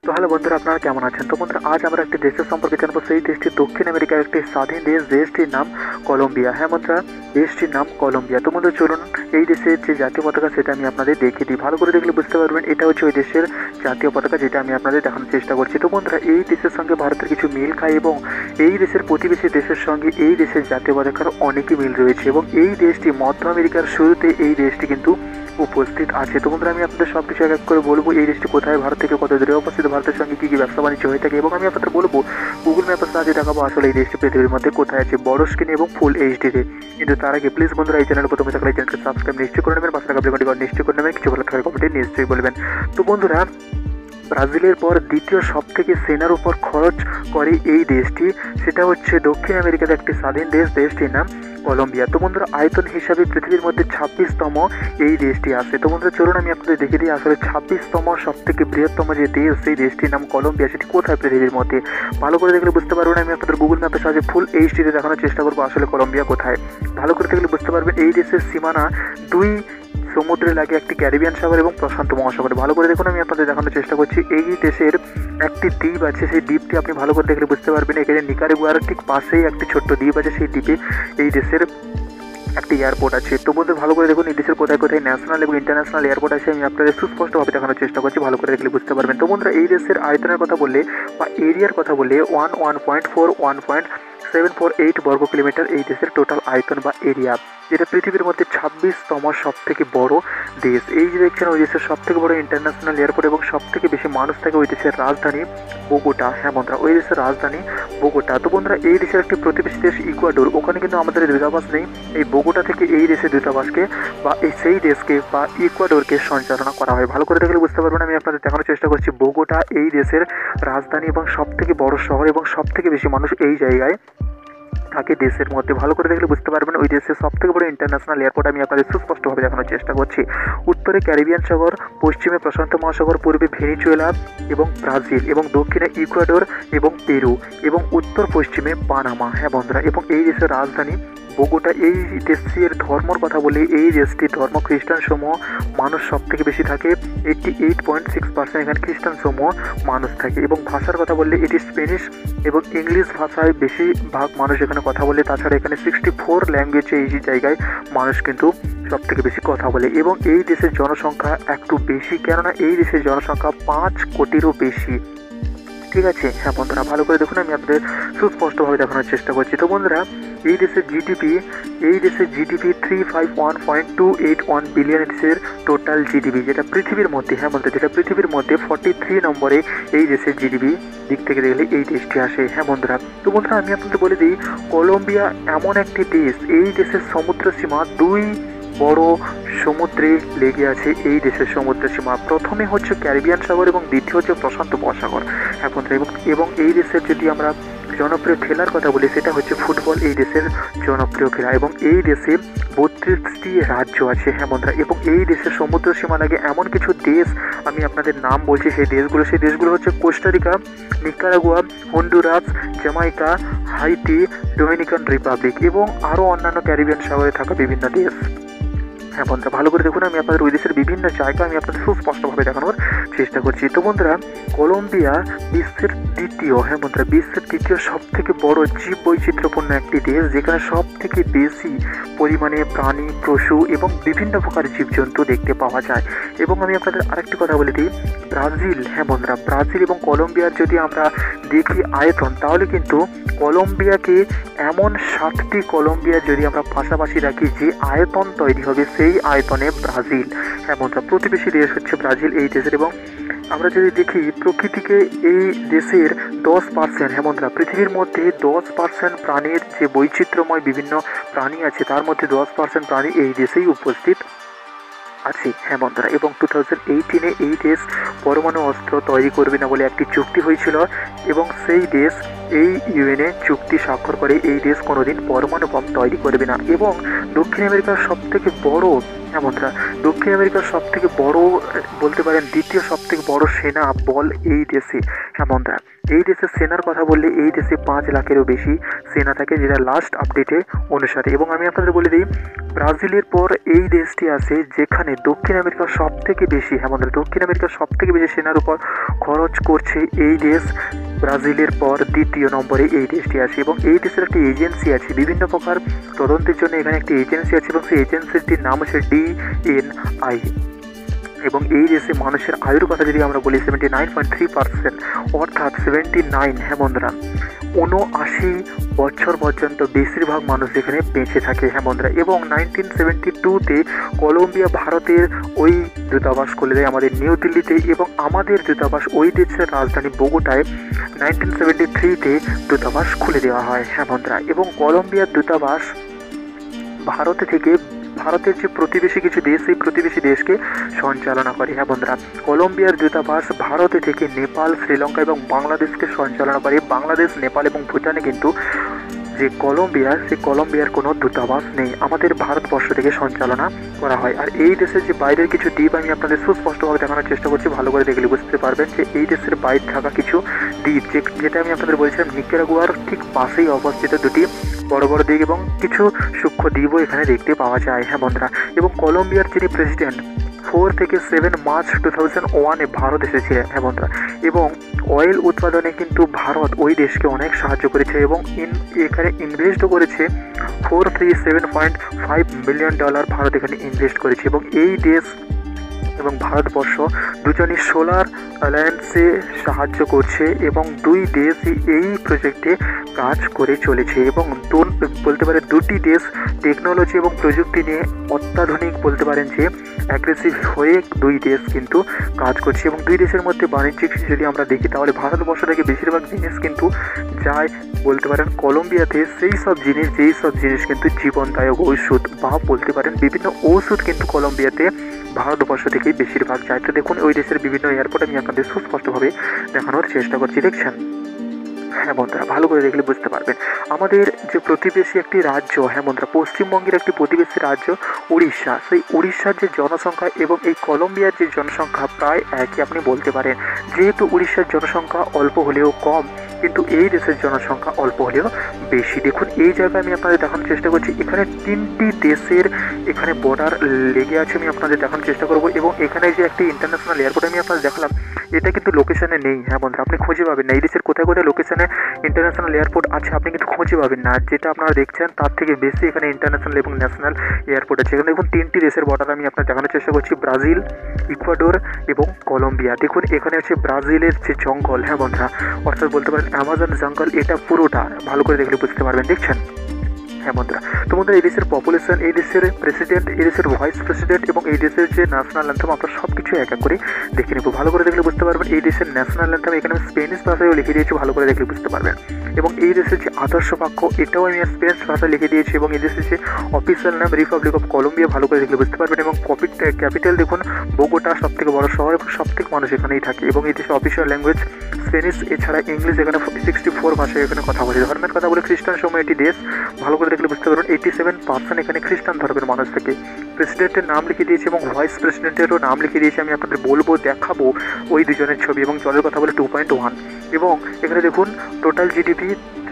তো হ্যালো বন্ধুরা, আপনারা কেমন আছেন? তো বন্ধুরা, আজ আমরা একটি দেশের সম্পর্কে জানবো। সেই দেশটি দক্ষিণ আমেরিকার একটি স্বাধীন দেশ। দেশটির নাম কলম্বিয়া। হ্যাঁ বন্ধুরা, দেশটির নাম কলম্বিয়া। তো বন্ধুরা চলুন, এই দেশের যে জাতীয় পতাকা সেটা আমি আপনাদের দেখিয়ে দিই। ভালো করে দেখলে বুঝতে পারবেন এটা হচ্ছে ওই দেশের জাতীয় পতাকা, যেটা আমি আপনাদের দেখানোর চেষ্টা করছি। তো বন্ধুরা, এই দেশের সঙ্গে ভারতের কিছু মিল খায় এবং এই দেশের প্রতিবেশী দেশের সঙ্গে এই দেশের জাতীয় পতাকার অনেকই মিল রয়েছে এবং এই দেশটি মধ্য আমেরিকার শুরুতে এই দেশটি কিন্তু উপস্থিত আছে। তো বন্ধুরা, আমি আপনাদের সব কিছু এক এক করে বলবো। এই দেশটি কোথায়, ভারত থেকে কত দূরে অবস্থিত, ভারতের সঙ্গে কী কী ব্যবসা বাণিজ্য হয়ে থাকে এবং আমি আপনাদের বলবো গুগল ম্যাপের সাহায্যে দেখাবো আসলে এই দেশটি পৃথিবীর মধ্যে কোথায় আছে, বড় স্ক্রিনে এবং ফুল এইচডিতে। কিন্তু তার আগে প্লিজ বন্ধুরা, এই চ্যানেল প্রথমে থাকলে এই চ্যানেলকে সাবস্ক্রাইব নিশ্চয় করে নেবেন, পাশে থাকা বেল আইকনটি নিশ্চয় করে নেবেন, কিছু বলার থাকলে কমেন্টে নিশ্চয়ই বলবেন। তো বন্ধুরা, ব্রাজিলের পর দ্বিতীয় সবথেকে সেনার উপর খরচ করে এই দেশটি, সেটা হচ্ছে দক্ষিণ আমেরিকার একটি স্বাধীন দেশ। দেশটির নাম কলম্বিয়া। তো বন্ধুরা, আয়তন হিসাবে পৃথিবীর মধ্যে 26তম এই দেশটি আছে। তো বন্ধুরা চলুন, আমি আপনাদের দেখিয়ে দিই আসলে 26তম সবথেকে বৃহত্তম যে দেশ, সেই দেশটির নাম কলম্বিয়া, সেটি কোথায় পৃথিবীর মধ্যে। ভালো করে দেখলে বুঝতে পারবেন। আমি আপনাদের গুগল ম্যাপের সাহায্যে ফুল এইচডিতে দেখানোর চেষ্টা করবো আসলে কলম্বিয়া কোথায়। ভালো করে দেখলে বুঝতে পারবেন। এই দেশের সীমানা দুই সমুদ্রে লাগে, একটি ক্যারিবিয়ান সাগর এবং প্রশান্ত মহাসাগরে। ভালো করে দেখুন, আমি আপনাদের দেখানোর চেষ্টা করছি। এই দেশের একটি দ্বীপ আছে, সেই দ্বীপটি আপনি ভালো করে দেখলে বুঝতে পারবেন। এখানে নিকারাগুয়ার ঠিক পাশেই একটি ছোট্ট দ্বীপ আছে, সেই দ্বীপে এই দেশের একটি এয়ারপোর্ট আছে। তো বন্ধু ভালো করে দেখুন, এই দেশের কোথায় কোথায় ন্যাশনাল এবং ইন্টারন্যাশনাল এয়ারপোর্ট আছে আমি আপনাদের সুস্পষ্টভাবে দেখানোর চেষ্টা করছি। ভালো করে দেখলে বুঝতে পারবেন। তো বন্ধুরা, এই দেশের আয়তনের কথা বললে বা এরিয়ার কথা বললে 1.748 বর্গ কিলোমিটার এই দেশের টোটাল আয়তন বা এরিয়া, যেটা পৃথিবীর মধ্যে 26তম সব থেকে বড় দেশ। এই যে দেখছেন, ওই দেশের সব থেকে বড় ইন্টারন্যাশনাল এয়ারপোর্ট এবং সব থেকে বেশি মানুষ থাকে ওই দেশের রাজধানী বোগোটা। হ্যাঁ বন্ধুরা, ওই দেশের রাজধানী বোগোটা। তো বন্ধুরা, এই দেশের একটি প্রতিবেশী দেশ ইকুয়াডোর, ওখানে কিন্তু আমাদের দূতাবাস নেই। এই বোগোটা থেকে এই দেশের দূতাবাসকে বা সেই দেশকে বা ইকুয়াডোরকে সঞ্চালনা করা হয়। ভালো করে দেখলে বুঝতে পারবেন। আমি আপনাদের দেখানোর চেষ্টা করছি। বোগোটা এই দেশের রাজধানী এবং সব থেকে বড় শহর এবং সব থেকে বেশি মানুষ এই জায়গায় থাকে দেশের মধ্যে। ভালো করে দেখলে বুঝতে পারবেন। ওই দেশের সব থেকে বড় ইন্টারন্যাশনাল এয়ারপোর্ট আমি আপনাদের সুস্পষ্টভাবে দেখানোর চেষ্টা করছি। উত্তরে ক্যারিবিয়ান সাগর, পশ্চিমে প্রশান্ত মহাসাগর, পূর্বে ভেনিজুয়েলা এবং ব্রাজিল এবং দক্ষিণে ইকুয়াডোর এবং পেরু এবং উত্তর পশ্চিমে পানামা। হ্যাঁ বন্ধুরা, এবং এই দেশের রাজধানী বোগোটা। এই দেশের ধর্মর কথা বলে এই দেশটির ধর্ম খ্রিস্টান সমূহ মানুষ সব থেকে বেশি থাকে, 88.6% এখানে খ্রিস্টান সমূহ মানুষ থাকে। এবং ভাষার কথা বললে এটি স্প্যানিশ এবং ইংলিশ ভাষায় বেশিরভাগ মানুষ এখানে কথা বলে। তাছাড়া এখানে 64 ল্যাঙ্গুয়েজে এই জায়গায় মানুষ কিন্তু সব থেকে বেশি কথা বলে। এবং এই দেশের জনসংখ্যা একটু বেশি, কেননা এই দেশের জনসংখ্যা 5 কোটিরও বেশি। ঠিক আছে। হ্যাঁ বন্ধুরা, ভালো করে দেখুন, আমি আপনাদের সুস্পষ্টভাবে দেখানোর চেষ্টা করছি। তো বন্ধুরা, এই দেশের জিডিপি 351.281 বিলিয়ন দেশের টোটাল জিডিপি, যেটা পৃথিবীর মধ্যে, হ্যাঁ বন্ধুরা, যেটা পৃথিবীর মধ্যে 43 নম্বরে এই দেশের জিডিপি দিক থেকে দেখলে এই দেশটি আসে। হ্যাঁ বন্ধুরা, তো বন্ধুরা আমি আপনাদের বলে দিই, কলম্বিয়া এমন একটি দেশ, এই দেশের সমুদ্র সীমা দুই বড় সমুদ্রে লেগে আছে। এই দেশের সমুদ্র সীমা প্রথমে হচ্ছে ক্যারিবিয়ান সাগর এবং দ্বিতীয় হচ্ছে প্রশান্ত মহাসাগর। হ্যাঁ বন্ধুরা, এবং এই দেশের যদি আমরা জনপ্রিয় খেলার কথা বলি, সেটা হচ্ছে ফুটবল এই দেশের জনপ্রিয় খেলা। এবং এই দেশে 32টি রাজ্য আছে। হ্যাঁ বন্ধুরা, এবং এই দেশের সমুদ্র সীমা লাগে এমন কিছু দেশ আমি আপনাদের নাম বলছি। সেই দেশগুলো হচ্ছে Costa Rica, Nicaragua, Honduras, Jamaica, Haiti, Dominican Republic এবং আরও অন্যান্য ক্যারিবিয়ান সাগরে থাকা বিভিন্ন দেশ। হ্যাঁ বন্ধুরা, ভালো করে দেখুন, আমি আপনাদের ওই দেশের বিভিন্ন জায়গা আমি আপনাদের সুস্পষ্টভাবে দেখানোর চেষ্টা করছি। তো বন্ধুরা, কলম্বিয়া বিশ্বের দ্বিতীয় সব থেকে বড় জীব বৈচিত্র্যপূর্ণ একটি দেশ, যেখানে সব থেকে বেশি পরিমাণে প্রাণী, পশু এবং বিভিন্ন প্রকার জীবজন্তু দেখতে পাওয়া যায়। এবং আমি আপনাদের আরেকটি কথা বলে দিই, ব্রাজিল, হ্যাঁ বন্ধুরা, ব্রাজিল এবং কলম্বিয়ার যদি আমরা দেখি আয়তন, তাহলে কিন্তু কলম্বিয়াকে এমন 7টি কলম্বিয়া যদি আমরা পাশাপাশি রাখি, যে আয়তন তৈরি হবে সেই আয়তনে ব্রাজিল। হ্যাঁ বন্ধুরা, প্রতিবেশী দেশ হচ্ছে ব্রাজিল এই দেশের। এবং আমরা যদি দেখি প্রকৃতিকে, এই দেশের 10%, হ্যাঁ বন্ধুরা, পৃথিবীর মধ্যে 10% প্রাণীর যে বৈচিত্র্যময় বিভিন্ন প্রাণী আছে, তার মধ্যে 10% প্রাণী এই দেশেই উপস্থিত আছে। হ্যাঁ বন্ধুরা, এবং 2018-এ এই দেশ পরমাণু অস্ত্র তৈরি করবে না বলে একটি চুক্তি হয়েছিল এবং সেই দেশ এই ইউএনএ চুক্তি স্বাক্ষর করে। এই দেশ কোনোদিন পরমাণু বম তৈরি করবে না। এবং দক্ষিণ আমেরিকার সবথেকে বড় হ্যাঁ বন্ধুরা, দক্ষিণ আমেরিকার সব থেকে বড় বলতে পারেন দ্বিতীয় সব থেকে বড় সেনা বল এই দেশে। হ্যাঁ বন্ধুরা, এই দেশের সেনার কথা বললে এই দেশে 5 লাখেরও বেশি সেনা থাকে, যেটা লাস্ট আপডেটে অনুসারে। এবং আমি আপনাদের বলে দিই, ব্রাজিলের পর এই দেশটি আছে যেখানে দক্ষিণ আমেরিকার সব থেকে বেশি, হ্যাঁ বন্ধুরা, দক্ষিণ আমেরিকার সব থেকে বেশি সেনার উপর খরচ করছে এই দেশ। ব্রাজিলের পর দ্বিতীয় নম্বরে এই দেশটি আছে এবং এই দেশের একটি এজেন্সি আছে বিভিন্ন প্রকার তদন্তের জন্য। এখানে একটি এজেন্সি আছে এবং সেই এজেন্সিটির নাম হচ্ছে DNI। এবং এই দেশে মানুষের আয়ুর কথা যদি আমরা বলি 79.3%, অর্থাৎ 79, হ্যাঁ বন্ধুরা, 79 বছর পর্যন্ত বেশিরভাগ মানুষ এখানে বেঁচে থাকে। হ্যাঁ বন্ধুরা, এবং 1972-তে কলম্বিয়া ভারতের ওই দূতাবাস খুলে দেয় আমাদের নিউ দিল্লিতে, এবং আমাদের দূতাবাস ওই দেশের রাজধানী বোগোটায় 1973-তে দূতাবাস খুলে দেওয়া হয়। হ্যাঁ বন্ধুরা, এবং কলম্বিয়ার দূতাবাস ভারতের যে প্রতিবেশী কিছু দেশ, এই প্রতিবেশী দেশকে সঞ্চালনা করে। হ্যাঁ বন্ধুরা, কলম্বিয়ার দূতাবাস ভারতে থেকে নেপাল, শ্রীলঙ্কা এবং বাংলাদেশকে সঞ্চালনা করে। বাংলাদেশ, নেপাল এবং ভুটানে কিন্তু যে কলম্বিয়ার কোনো দূতাবাস নেই, আমাদের ভারতবর্ষ থেকে সঞ্চালনা করা হয়। আর এই দেশের যে বাইরের কিছু দ্বীপ আমি আপনাদের সুস্পষ্টভাবে দেখানোর চেষ্টা করছি, ভালো করে দেখলে বুঝতে পারবেন যে এই দেশের বাইরে থাকা কিছু দ্বীপ, যেটা আমি আপনাদের বলছিলাম নিকারাগুয়ার ঠিক পাশেই অবস্থিত দুটি বড় বড় দ্বীপ এবং কিছু সূক্ষ্ম দ্বীপও এখানে দেখতে পাওয়া যায়। হ্যাঁ বন্ধুরা, এবং কলম্বিয়ার যিনি প্রেসিডেন্ট 4 থেকে 7 মার্চ 2001-এ ভারত এসেছিলেন। হ্যাঁ বন্ধুরা, এবং অয়েল উৎপাদনে কিন্তু ভারত ওই দেশকে অনেক সাহায্য করেছে এবং এখানে ইনভেস্টও করেছে। $437.5 মিলিয়ন ভারত এখানে ইনভেস্ট করেছে। এবং এই দেশ এবং ভারতবর্ষ দুজনই সোলার অ্যালায়েন্সে সাহায্য করছে এবং দুই দেশ এই প্রজেক্টে কাজ করে চলেছে। এবং বলতে পারে দুটি দেশ টেকনোলজি এবং প্রযুক্তি নিয়ে অত্যাধুনিক বলতে পারেন যে অ্যাগ্রেসিভ হয়ে দুই দেশ কিন্তু কাজ করছে। এবং দুই দেশের মধ্যে বাণিজ্যিক যদি আমরা দেখি তাহলে ভারতবর্ষ থেকে বেশিরভাগ জিনিস কিন্তু যায় বলতে পারেন কলম্বিয়াতে, যেই সব জিনিস কিন্তু জীবনদায়ক ঔষধ বা বলতে পারেন বিভিন্ন ঔষধ কিন্তু কলম্বিয়াতে ভারতবর্ষ থেকেই বেশিরভাগ যায়। তো দেখুন ওই দেশের বিভিন্ন এয়ারপোর্ট আমি আপনাদের সুস্পষ্টভাবে দেখানোর চেষ্টা করছি, দেখছেন। হ্যাঁ বন্ধুরা, ভালো করে দেখলে বুঝতে পারবেন আমাদের যে প্রতিবেশী একটি রাজ্য, হ্যাঁ বন্ধুরা, পশ্চিমবঙ্গের একটি প্রতিবেশী রাজ্য উড়িষ্যা, সেই উড়িষ্যার যে জনসংখ্যা এবং এই কলম্বিয়ার যে জনসংখ্যা প্রায় একই আপনি বলতে পারেন। যেহেতু উড়িষ্যার জনসংখ্যা অল্প হলেও কম, কিন্তু এই দেশের জনসংখ্যা অল্প হলেও বেশি। দেখুন এই জায়গায় আমি আপনাদের দেখানোর চেষ্টা করছি, এখানে 3টি দেশের এখানে বর্ডার লেগে আছে, আমি আপনাদের দেখানোর চেষ্টা করব। এবং এখানে যে একটি ইন্টারন্যাশনাল এয়ারপোর্ট আমি আপনাদের দেখালাম, এটা কিন্তু লোকেশনে নেই। হ্যাঁ বন্ধুরা, আপনি খুঁজে পাবেন না এই দেশের কোথায় কোথায় লোকেশনে ইন্টারন্যাশনাল এয়ারপোর্ট আছে, আপনি কিন্তু খুঁজে পাবেন না। যেটা আপনারা দেখছেন তার থেকে বেশি এখানে ইন্টারন্যাশনাল এবং ন্যাশনাল এয়ারপোর্ট আছে। এখানে দেখুন 3টি দেশের বর্ডার আমি আপনার দেখানোর চেষ্টা করছি, ব্রাজিল, ইকুয়াডোর এবং কলম্বিয়া। দেখুন এখানে আছে ব্রাজিলের যে জঙ্গল, হ্যাঁ বন্ধুরা, অর্থাৎ বলতে পারেন অ্যামাজন জঙ্গল, এটা পুরোটা ভালো করে দেখলে বুঝতে পারবেন, দেখছেন। হ্যাঁ বন্ধুরা, তো বন্ধুরা এই দেশের পপুলেশন, এই দেশের প্রেসিডেন্ট, এই দেশের ভাইস প্রেসিডেন্ট এবং এই দেশের যে ন্যাশনাল অ্যান্থেম আমরা সব কিছু এক এক করে দেখে নেব। ভালো করে দেখলে বুঝতে পারবেন এই দেশের ন্যাশনাল অ্যান্থেম এখানে স্পেনিশ ভাষায়ও লিখে দিয়েছি, ভালো করে দেখলে বুঝতে পারবেন। এবং এই দেশের যে আদর্শ বাক্য এটাও আমি স্পেনিশ ভাষায় লিখে দিয়েছি। এবং এই দেশের যে অফিসিয়াল নাম রিপাবলিক অফ কলম্বিয়া, ভালো করে দেখলে বুঝতে পারবেন। এবং ক্যাপিটাল দেখুন বোগোটা, সব থেকে বড় শহর এবং সব থেকে মানুষ এখানেই থাকে। এবং এই দেশের অফিসিয়াল ল্যাঙ্গুয়েজ স্পেনিশ, এছাড়া ইংলিশ, এখানে 64 ভাষায় এখানে কথা বলে। ধর্মের কথা বলে খ্রিস্টান সময় এটি দেশ, ভালো করে দেখলে বুঝতে পারবেন 87% এখানে খ্রিস্টান ধর্মের মানুষ থাকে। প্রেসিডেন্টের নাম লিখে দিয়েছি এবং ভাইস প্রেসিডেন্টেরও নাম লিখে দিয়েছি, আমি আপনাদের বলবো, দেখাবো ওই দুজনের ছবি। এবং জলের কথা বলে 2.1। এবং এখানে দেখুন টোটাল জিডিপি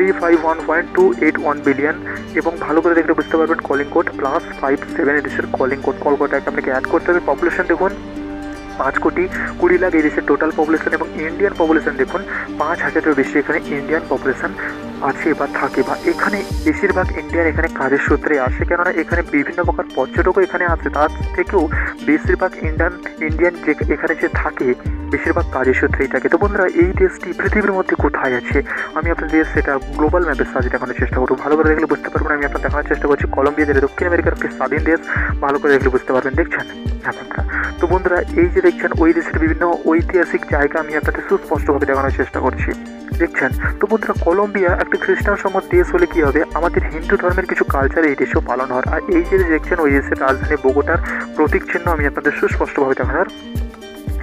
351.281 বিলিয়ন। এবং ভালো করে দেখলে বুঝতে পারবেন কলিং কোড +57 দেশের কলিং কোড, কলকাতাকে আপনাকে অ্যাড করতে হবে। পপুলেশন দেখুন 5,20,00,000 এই দেশের টোটাল পপুলেশন। এবং ইন্ডিয়ান পপুলেশন দেখুন 5,000-এরও বেশি এখানে ইন্ডিয়ান পপুলেশন আছে বা থাকে, বা এখানে বেশিরভাগ ইন্ডিয়ান এখানে কাজের সূত্রে আসে, কেননা এখানে বিভিন্ন প্রকার পর্যটকও এখানে আসে। তার থেকেও বেশিরভাগ ইন্ডিয়ান যে এখানে যে থাকে বেশিরভাগ কাজের সূত্রেই থাকে। তো বন্ধুরা এই দেশটি পৃথিবীর মধ্যে কোথায় আছে আমি আপনাদের সেটা গ্লোবাল ম্যাপের সাহায্যে দেখানোর চেষ্টা করবো। ভালো করে দেখলে বুঝতে পারবেন, আমি আপনার দেখানোর চেষ্টা করছি কলম্বিয়া, যেটা দক্ষিণ আমেরিকার একটি স্বাধীন দেশ, ভালো করে দেখলে বুঝতে পারবেন, দেখছেন আপনারা। তো বন্ধুরা এই যে দেখছেন ওই দেশের বিভিন্ন ঐতিহাসিক জায়গা আমি আপনাদের সুস্পষ্টভাবে দেখানোর চেষ্টা করছি, দেখছেন। তো বন্ধুরা কলম্বিয়া একটা খ্রিস্টান সম্মত দেশ হলে কী হবে, আমাদের হিন্দু ধর্মের কিছু কালচার এই দেশেও পালন হয়। আর এই যে দেখছেন ওই দেশের রাজধানী বোগোটার প্রতীক চিহ্ন আমি আপনাদের সুস্পষ্টভাবে দেখানোর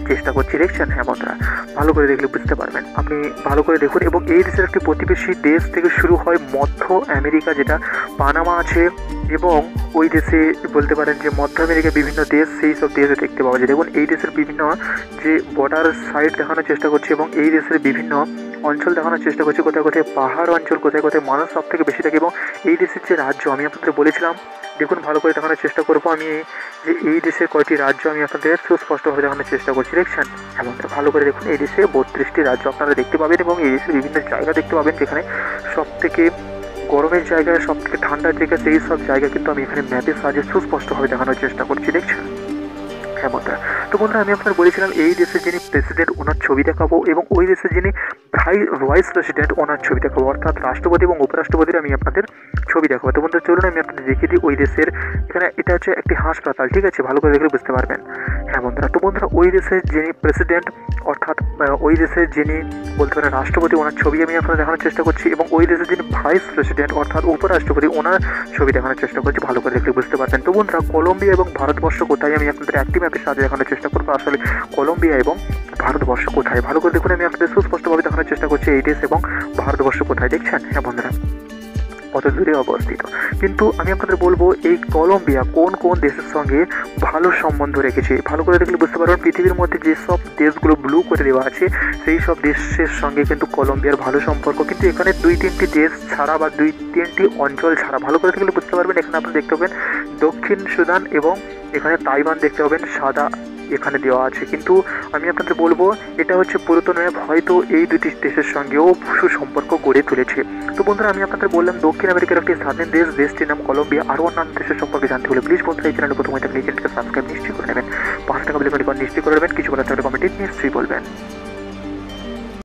চেষ্টা করছি, দেখছেন? হ্যাঁ বন্ধুরা, ভালো করে দেখলে বুঝতে পারবেন, আপনি ভালো করে দেখুন। এবং এই দেশের একটি প্রতিবেশী দেশ থেকে শুরু হয় মধ্য আমেরিকা, যেটা পানামা আছে, এবং ওই দেশে বলতে পারেন যে মধ্য আমেরিকার বিভিন্ন দেশ, সেই সব দেশে দেখতে পাওয়া যায়। দেখুন এই দেশের বিভিন্ন যে বর্ডার সাইড দেখানোর চেষ্টা করছি, এবং এই দেশের বিভিন্ন অঞ্চল দেখানোর চেষ্টা করছি, কোথায় কোথায় পাহাড় অঞ্চল, কোথায় কোথায় মানুষ সব থেকে বেশি থাকে, এবং এই দেশের যে রাজ্য আমি আপনাদের বলেছিলাম, দেখুন ভালো করে দেখানোর চেষ্টা করবো আমি যে এই দেশের কয়টি রাজ্য আমি আপনাদের সুস্পষ্টভাবে দেখানোর চেষ্টা করছি, দেখছেন? এমন ভালো করে দেখুন, এই দেশে 32টি রাজ্য আপনারা দেখতে পাবেন, এবং এই দেশের বিভিন্ন জায়গা দেখতে পাবেন, যেখানে সব থেকে গরমের জায়গা, সব থেকে ঠান্ডার জায়গা, সেই সব জায়গা কিন্তু আমি এখানে ম্যাপের সাহায্যে সুস্পষ্টভাবে দেখানোর চেষ্টা করছি, দেখছেন? হ্যাঁ বন্ধুরা, তো বন্ধুরা আমি আপনার বলেছিলাম এই দেশের যিনি প্রেসিডেন্ট ওনার ছবি দেখাবো, এবং ওই দেশের যিনি ভাইস প্রেসিডেন্ট ওনার ছবি দেখাবো, অর্থাৎ রাষ্ট্রপতি এবং উপরাষ্ট্রপতির আমি আপনাদের ছবি দেখাবো। তো বন্ধুরা চলুন আমি আপনাদের দেখিয়ে দিই ওই দেশের, এখানে এটা হচ্ছে একটি হাসপাতাল, ঠিক আছে? ভালো করে দেখলে বুঝতে পারবেন। হ্যাঁ বন্ধুরা, তো বন্ধুরা ওই দেশের যিনি প্রেসিডেন্ট, অর্থাৎ ওই দেশের যিনি বলতে পারেন রাষ্ট্রপতি, ওনার ছবি আমি আপনাদের দেখানোর চেষ্টা করছি, এবং ওই দেশের যিনি ভাইস প্রেসিডেন্ট অর্থাৎ উপরাষ্ট্রপতি, ওনার ছবি দেখানোর চেষ্টা করছি, ভালো করে দেখলে বুঝতে পারবেন। তো বন্ধুরা কলম্বিয়া এবং ভারতবর্ষ কোথায় আমি আপনাদের একটি ম্যাপের সাহায্যে দেখানোর চেষ্টা করবো, আসলে কলম্বিয়া এবং ভারতবর্ষ কোথায়, ভালো করে দেখুন। আমি আপনাদের সুস্পষ্টভাবে দেখানোর চেষ্টা করছি এই দেশ এবং ভারতবর্ষ কোথায়, দেখছেন? হ্যাঁ বন্ধুরা, কত দূরে অবস্থিত। কিন্তু আমি আপনাদের বলবো এই কলম্বিয়া কোন কোন দেশের সঙ্গে ভালো সম্বন্ধ রেখেছে, ভালো করে দেখলে বুঝতে পারবেন। পৃথিবীর মধ্যে যেসব দেশগুলো ব্লু করে দেওয়া আছে সেই সব দেশের সঙ্গে কিন্তু কলম্বিয়ার ভালো সম্পর্ক, কিন্তু এখানে 2-3টি দেশ ছাড়া বা 2-3টি অঞ্চল ছাড়া, ভালো করে দেখলে বুঝতে পারবেন। এখানে আপনি দেখতে পাবেন দক্ষিণ সুদান এবং এখানে তাইওয়ান দেখতে পাবেন সাদা এখানে দেওয়া আছে, কিন্তু আমি আপনাদের বলবো এটা হচ্ছে পুরাতন ম্যাপ, হয়তো এই দুটি দেশের সঙ্গেও সুসম্পর্ক গড়ে তুলেছে। তো বন্ধুরা আমি আপনাদের বললাম দক্ষিণ আমেরিকার একটি স্বাধীন দেশ, দেশটির নাম কলম্বিয়া। আরও অন্যান্য দেশের সম্পর্কে জানতে হলে প্লিজ বন্ধুরা এই চ্যানেলে প্রথমে থাকলে এই চ্যানেলকে সাবস্ক্রাইব নিশ্চয়ই করে নেবেন, পাশে থাকা বেল আইকনটি নিশ্চয়ই করে নেবেন, কিছু বলার থাকলে কমেন্টে নিশ্চয়ই বলবেন।